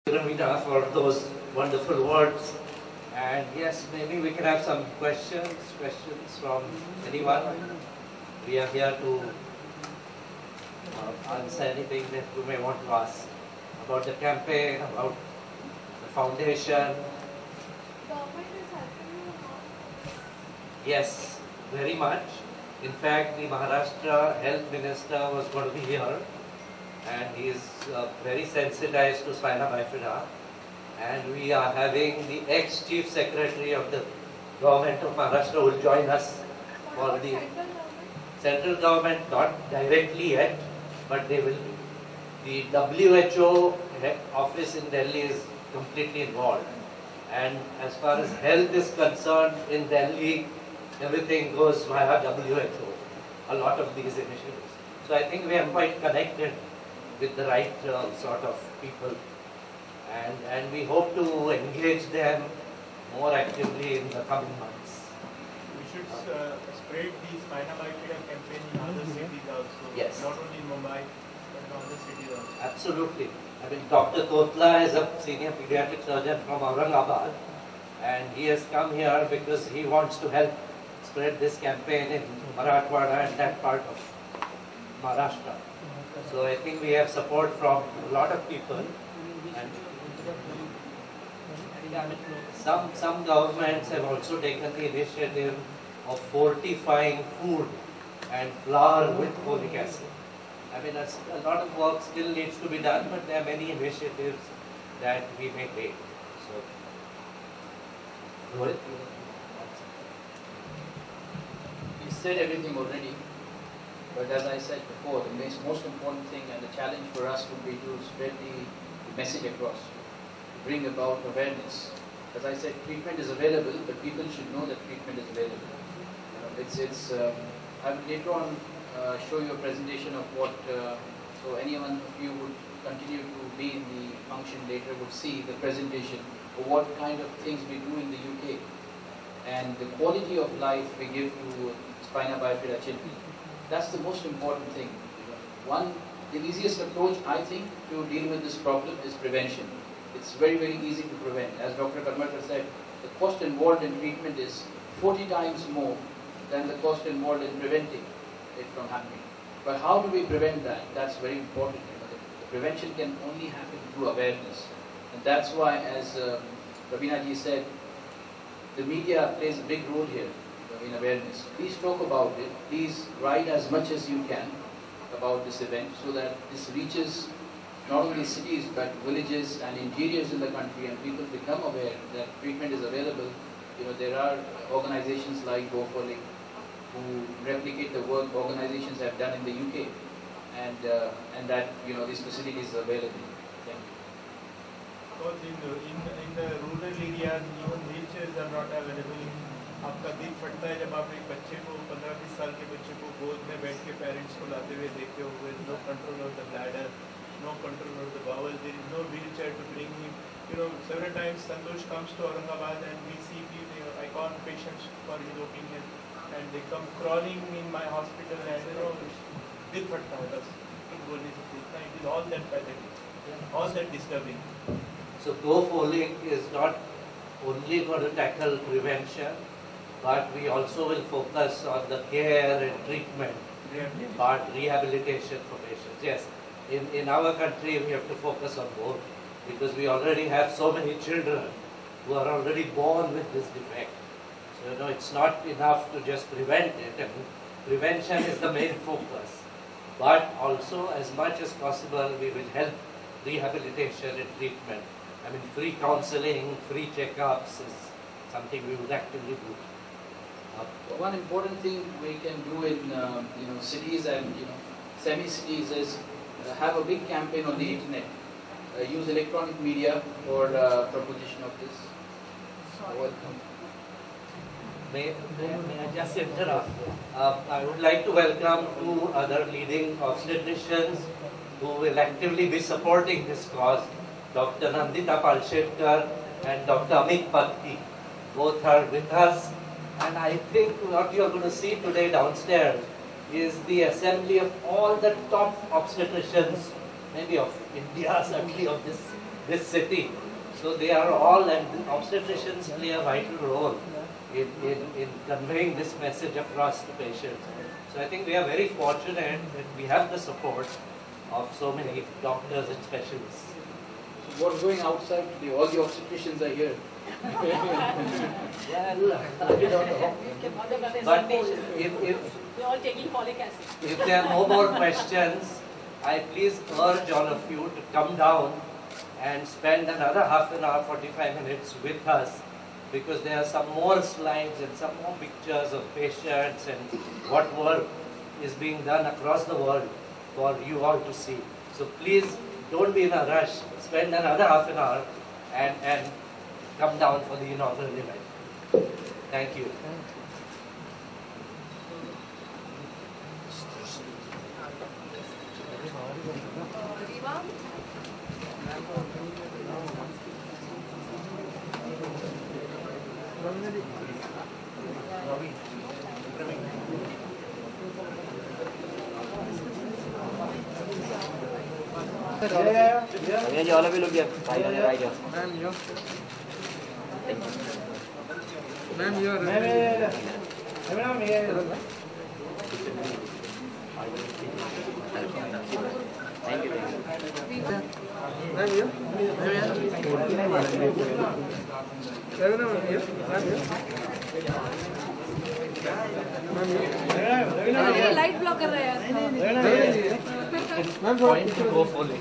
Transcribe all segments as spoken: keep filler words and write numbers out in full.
Raveena for those wonderful words. And yes, maybe we can have some questions, questions from anyone. We are here to uh, answer anything that you may want to ask about the campaign, about the foundation. Yes, very much. In fact, the Maharashtra Health Minister was going to be here, and he is uh, very sensitized to spina bifida. And we are having the ex-Chief Secretary of the Government of Maharashtra will join us for the central government, not directly yet, but they will be. The W H O office in Delhi is completely involved. And as far as health is concerned, in Delhi, everything goes via W H O, a lot of these initiatives. So I think we are quite connected with the right uh, sort of people. And, and we hope to engage them more actively in the coming months. We should uh, spread the spina bifida campaign in other cities also. Yes. Not only in Mumbai, but in other cities also. Absolutely. I mean, Doctor Totla is a senior pediatric surgeon from Aurangabad, and he has come here because he wants to help spread this campaign in Marathwada and that part of Maharashtra. So I think we have support from a lot of people. And some, some governments have also taken the initiative of fortifying food and flour with folic acid. I mean, a lot of work still needs to be done, but there are many initiatives that we may take. So, Rohit? You said everything already, but as I said before, the most important thing and the challenge for us would be to spread the, the message across, to bring about awareness. As I said, treatment is available, but people should know that treatment is available. You know, it's, it's, um, I will later on uh, show you a presentation of what, uh, so anyone of you would continue to be in the function later would see the presentation of what kind of things we do in the U K and the quality of life we give to spina bifida children. That's the most important thing. One, the easiest approach, I think, to deal with this problem is prevention. It's very, very easy to prevent. As Doctor Karmarkar said, the cost involved in treatment is forty times more than the cost involved in preventing it from happening. But how do we prevent that? That's very important. You know, the, the prevention can only happen through awareness. And that's why, as um, Raveena ji said, the media plays a big role here in awareness. Please talk about it. Please write as much as you can about this event so that this reaches not only cities but villages and interiors in the country, and people become aware that treatment is available. You know, there are organizations like Go for Link who replicate the work organizations have done in the U K, and uh, and that, you know, these facilities are available. Thank you. Because in the, in, the, in the rural areas, even wheelchairs are not available. आपका दिल फटता है जब आप एक बच्चे को पंद्रह बीस साल के बच्चे को गोद में बैठ के पेरेंट्स को लाते हुए देखते हुए no control of the bladder, no control of the bowel, there is no wheelchair to bring him. You know, several times Santosh comes to Aurangabad and we see the icon patients for his opinion, and they come crawling in my hospital, and you know, दिल फटता है बस कुछ बोल नहीं सकते इतना. It is all that pathetic, all that disturbing. So Go for Link is not only going to tackle prevention, but we also will focus on the care and treatment part, rehabilitation for patients. Yes, in, in our country we have to focus on both, because we already have so many children who are already born with this defect. So, you know, it's not enough to just prevent it, and prevention is the main focus. But also, as much as possible, we will help rehabilitation and treatment. I mean, free counseling, free checkups is something we would actively do. One important thing we can do in uh, you know, cities and, you know, semi-cities is uh, have a big campaign on the internet. Uh, use electronic media for uh, proposition of this. Welcome. May, may, may I just interrupt? Uh, I would like to welcome two other leading obstetricians who will actively be supporting this cause, Doctor Nandita Palshetkar and Doctor Amit Patki. Both are with us. And I think what you are going to see today downstairs is the assembly of all the top obstetricians, maybe of India, certainly of this this city. So they are all, and obstetricians play a vital role in, in, in conveying this message across the patients. So I think we are very fortunate that we have the support of so many doctors and specialists. So what's going outside today? All the obstetricians are here. Well, but if, if, we're all taking folic acid. if there are no more questions, I please urge all of you to come down and spend another half an hour, forty-five minutes with us, because there are some more slides and some more pictures of patients and what work is being done across the world for you all to see. So please don't be in a rush. Spend another half an hour and, and come down for the inaugural event. Thank you. Raveena ji, all of you look here. Right on the right here. Ma'am, here. Ma'am, here. Ma'am, here. Ma'am, here. Thank you, thank you. Ma'am, here. Raveena, ma'am, here. Ma'am, here. ये light block कर रहा है Ma'am, Point to go fully.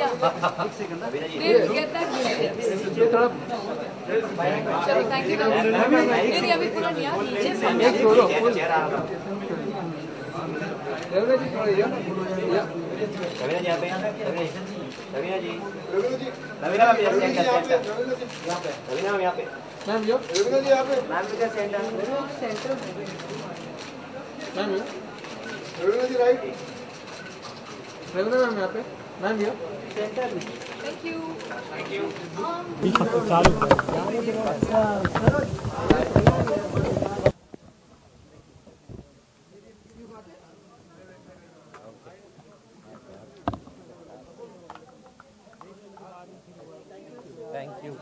ये थोड़ा चलो thank you मेरी अभी पूरा नहीं आ नीचे से एक छोड़ो रवीना जी थोड़ा ये रवीना जी यहाँ पे रवीना जी रवीना मैम यहाँ पे यहाँ पे रवीना मैम यहाँ पे मैम यो रवीना जी यहाँ पे मैम इधर centre centre ma'am yo Raveena ji right Raveena ma'am यहाँ पे मैम यो सेंटर में thank you thank you Thank you.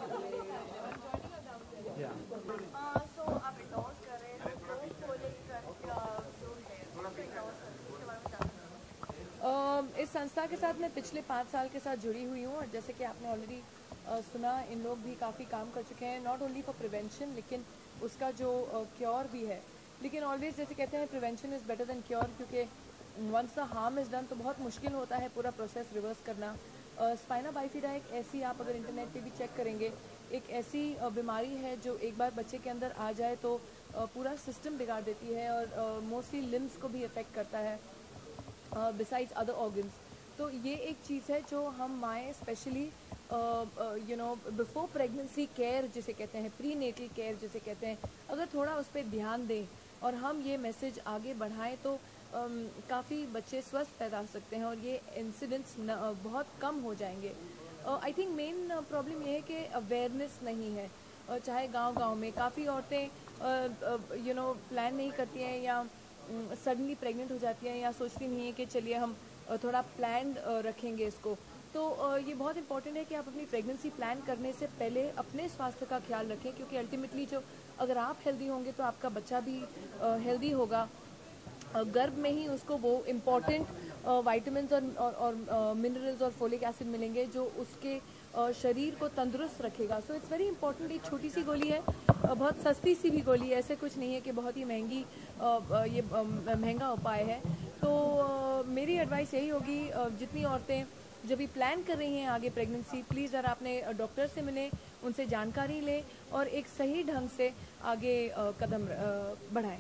Yeah. So आप endorse कर रहे हैं तो folic का जो है उसको endorse कर उसके बारे में जानना अम, इस संस्था के साथ मैं पिछले पाँच साल के साथ जुड़ी हुई हूँ और जैसे कि आपने ऑलरेडी सुना इन लोग भी काफ़ी काम कर चुके हैं नॉट ओनली फॉर प्रिवेंशन लेकिन उसका जो क्योर भी है लेकिन ऑलवेज जैसे कहते हैं prevention is better than cure क्योंकि once the harm is done तो बहुत मुश्किल होता है पूरा प्रोसेस रिवर्स करना स्पाइना बाइफिडा एक ऐसी आप अगर इंटरनेट पे भी चेक करेंगे एक ऐसी uh, बीमारी है जो एक बार बच्चे के अंदर आ जाए तो uh, पूरा सिस्टम बिगाड़ देती है और मोस्टली uh, लिम्स को भी इफ़ेक्ट करता है बिसाइड्स अदर ऑर्गन्स तो ये एक चीज़ है जो हम माएँ specially you know before pregnancy care जिसे कहते हैं प्री नेटल केयर जिसे कहते हैं अगर थोड़ा उस पर ध्यान दें और हम ये मैसेज आगे बढ़ाएं तो um, काफ़ी बच्चे स्वस्थ पैदा हो सकते हैं और ये इंसिडेंट्स बहुत कम हो जाएंगे आई थिंक मेन प्रॉब्लम ये है कि अवेयरनेस नहीं है uh, चाहे गांव-गांव में काफ़ी औरतें यू नो प्लान नहीं करती हैं या सडनली um, प्रेग्नेंट हो जाती हैं या सोचती नहीं है कि चलिए हम uh, थोड़ा प्लान uh, रखेंगे इसको तो uh, ये बहुत इंपॉर्टेंट है कि आप अपनी प्रेगनेंसी प्लान करने से पहले अपने स्वास्थ्य का ख्याल रखें क्योंकि अल्टीमेटली जो अगर आप हेल्दी होंगे तो आपका बच्चा भी हेल्दी uh, होगा गर्भ में ही उसको वो इम्पॉर्टेंट वाइटामिन्स और और मिनरल्स और फोलिक एसिड मिलेंगे जो उसके uh, शरीर को तंदुरुस्त रखेगा सो इट्स वेरी इंपॉर्टेंट एक छोटी सी गोली है uh, बहुत सस्ती सी भी गोली है ऐसे कुछ नहीं है कि बहुत ही महंगी uh, ये uh, महंगा उपाय है तो uh, मेरी एडवाइस यही होगी uh, जितनी औरतें जब भी प्लान कर रही हैं आगे प्रेगनेंसी प्लीज़ अगर आपने डॉक्टर से मिलें उनसे जानकारी लें और एक सही ढंग से आगे uh, कदम uh, बढ़ाएं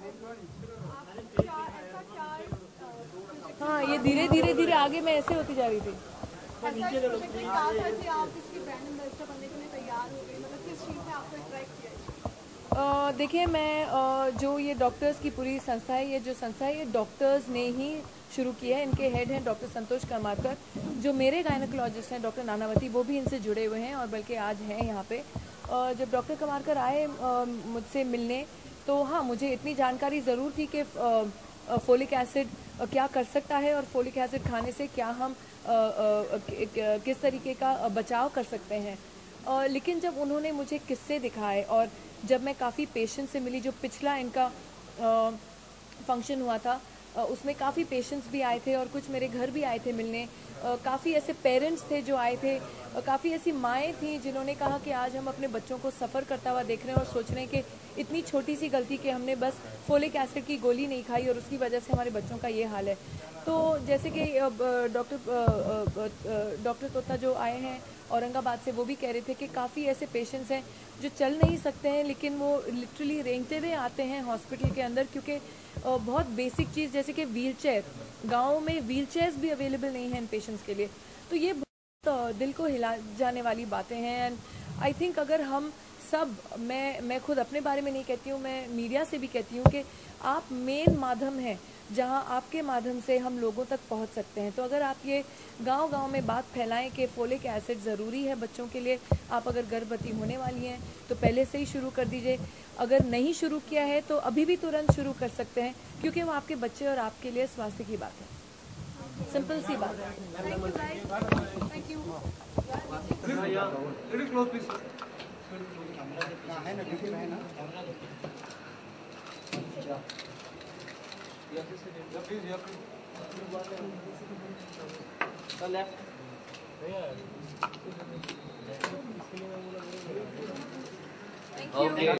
हाँ ये धीरे धीरे धीरे आगे मैं ऐसे होती जा रही थी देखिए मैं uh, जो ये डॉक्टर्स की पूरी संस्था है ये जो संस्था है ये डॉक्टर्स ने ही शुरू की है इनके हेड हैं डॉक्टर संतोष करमारकर जो मेरे गायनोकोलॉजिस्ट हैं डॉक्टर नानावती वो भी इनसे जुड़े हुए हैं और बल्कि आज हैं यहाँ पे uh, जब डॉक्टर करमारकर आए uh, मुझसे मिलने तो हाँ मुझे इतनी जानकारी ज़रूर थी कि फोलिक एसिड क्या कर सकता है और फोलिक एसिड खाने से क्या हम आ, आ, किस तरीके का बचाव कर सकते हैं। आ, लेकिन जब उन्होंने मुझे किस्से दिखाए और जब मैं काफ़ी पेशेंट से मिली, जो पिछला इनका फंक्शन हुआ था उसमें काफ़ी पेशेंट्स भी आए थे और कुछ मेरे घर भी आए थे मिलने। काफ़ी ऐसे पेरेंट्स थे जो आए थे, काफ़ी ऐसी माएँ थीं जिन्होंने कहा कि आज हम अपने बच्चों को सफ़र करता हुआ देख रहे हैं और सोच रहे हैं कि इतनी छोटी सी गलती कि हमने बस फोलिक एसिड की गोली नहीं खाई और उसकी वजह से हमारे बच्चों का ये हाल है। तो जैसे कि डॉक्टर डॉक्टर तोता जो आए हैं औरंगाबाद से, वो भी कह रहे थे कि काफ़ी ऐसे पेशेंट्स हैं जो चल नहीं सकते हैं लेकिन वो लिटरली रेंगते हुए आते हैं हॉस्पिटल के अंदर, क्योंकि बहुत बेसिक चीज़ जैसे कि व्हील चेयर, गाँव में व्हील चेयर्स भी अवेलेबल नहीं हैं इन पेशेंट्स के लिए। तो ये बहुत दिल को हिला जाने वाली बातें हैं। एंड आई थिंक अगर हम सब, मैं मैं खुद अपने बारे में नहीं कहती हूँ, मैं मीडिया से भी कहती हूँ कि आप मेन माध्यम हैं जहां आपके माध्यम से हम लोगों तक पहुंच सकते हैं। तो अगर आप ये गांव-गांव में बात फैलाएं कि फोलिक एसिड ज़रूरी है बच्चों के लिए, आप अगर गर्भवती होने वाली हैं तो पहले से ही शुरू कर दीजिए, अगर नहीं शुरू किया है तो अभी भी तुरंत शुरू कर सकते हैं, क्योंकि वो आपके बच्चे और आपके लिए स्वास्थ्य की बात है। सिंपल सी बात है। Thank you. Okay.